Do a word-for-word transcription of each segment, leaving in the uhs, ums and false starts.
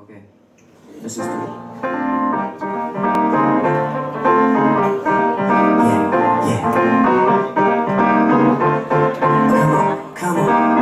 Okay, this is the yeah, yeah. Come on, come on.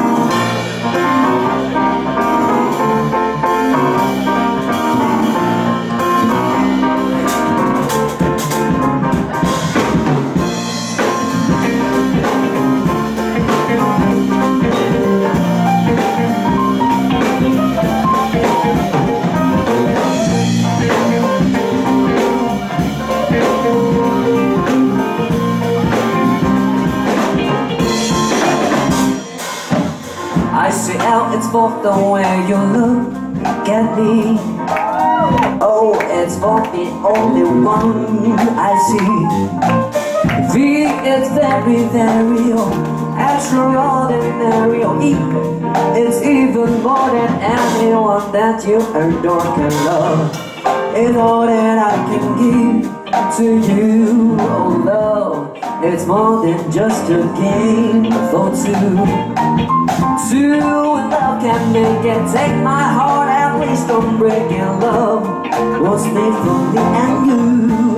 I see out, it's both the way you look at me. Oh, it's both the only one I see. V is very, very oh, extraordinary. Oh, E, it's even more than anyone that you adore can love. It's all that I can give to you. Oh, love, it's more than just a game for two. Two love can make it. Take my heart and please don't break it. Love was made for me and you.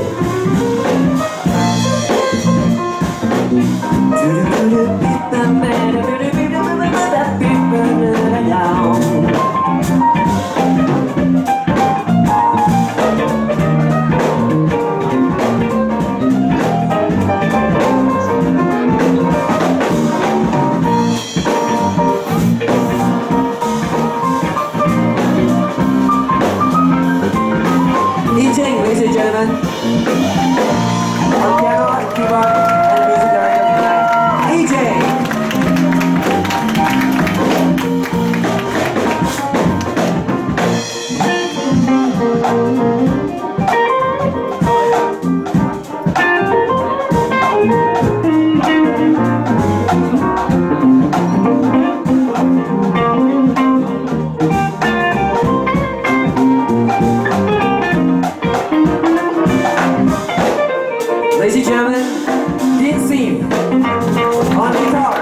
Ladies and gentlemen, on piano, keyboard, and music director tonight, E J. Ladies and gentlemen, Dean Seam on guitar.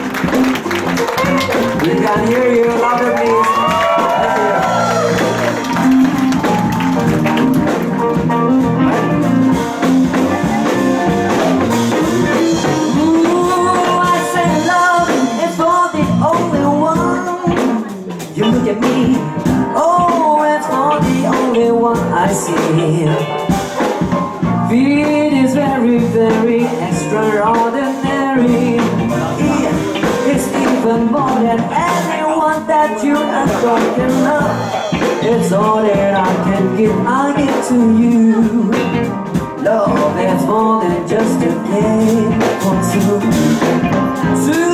We can hear you louder, please. Ooh, I say love is for the only one. You look at me. Oh, it's for the only one I see. It is very, very extraordinary. It's even more than anyone that you adore can love. It's all that I can give, I give to you. Love is more than just a game for two. Two